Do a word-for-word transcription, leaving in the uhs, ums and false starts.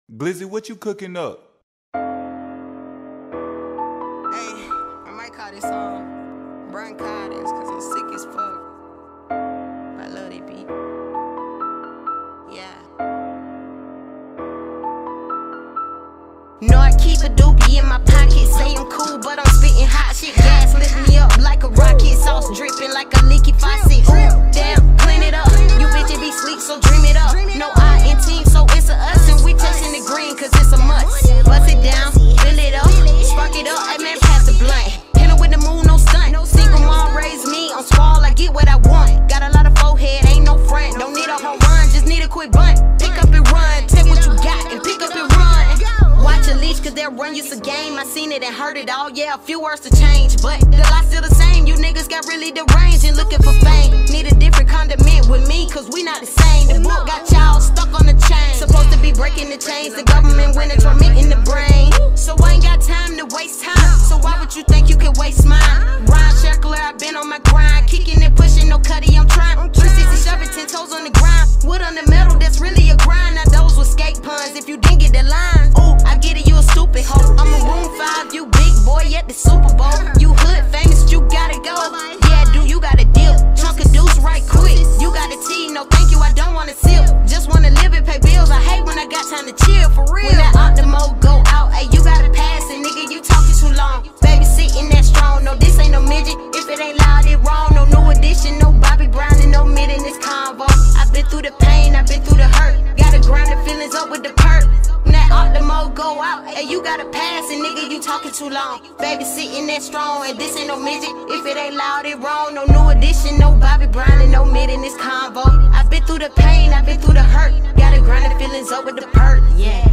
Glizzy, what you cooking up? Hey, I might call this song Bronchitis, cause I'm sick as fuck. I love that beat. Yeah. No, I keep a doobie in my pocket. Say I'm cool, but I'm spitting hot shit. Gas lift me up like a rocket. Sauce dripping like a leaky faucet. Ooh, damn, clean it up. You bitches be sleep, so dream it up. No I in team, so it's a us, and we chasing the green, cause it's a must. Bust it down, fill it up, spark it up. Hey man, pass the blunt. Hit her with the moon, no stunt. Single mom raised me on squall. I get what I want. Got a lot of forehead, ain't no front. Don't need a home run, just need a quick bunt. Pick up and run, take what you got and pick up and run. Watch a leash, cause they'll run you a game. I seen it and heard it all, yeah, a few words to change, but the lot's still the same. You niggas got really deranged and looking for fame. Need a different condiment with me, cause we not the same. The book got y'all stuck on the chain. Supposed to be breaking the chains, the government winning, tormenting the brain. So I ain't got time to waste time, so why would you think you could waste mine? Ryan Sheckler, I've been on my grind, kicking and pushing, no cutty, I'm trying. three sixty-seven, ten toes on the grind. Wood on the metal, that's really a grind. Now those were skate puns, if you didn't get the line. Ooh, I get it, you a stupid hoe. I'm a room five, you big boy at the Super Bowl. You hood famous, you gotta go. Yeah, do you got a deal? Chunk a deuce right quick. You got a T, no thank you, I don't wanna sip. Just wanna live and pay bills. I hate when I got time to chill, for real. When that Optimo go out, hey, you gotta pass it, nigga, you talking too long. Baby sitting that strong, no, this ain't no midget. If it ain't loud, it wrong. No new edition, no Bobby Brown and no mid in this convo. I've been through the pain, I've been through the hurt. Gotta grind the feelings up with the perk. When that Optimo go out, hey, you gotta pass it, nigga, you talking too long. Baby sitting that strong, and this ain't no midget. If it ain't loud, it wrong. No new edition, no Bobby Brown and no mid in this convo. I've been through the pain, I've been through the hurt. Gotta grind the feelings up with the perk, yeah.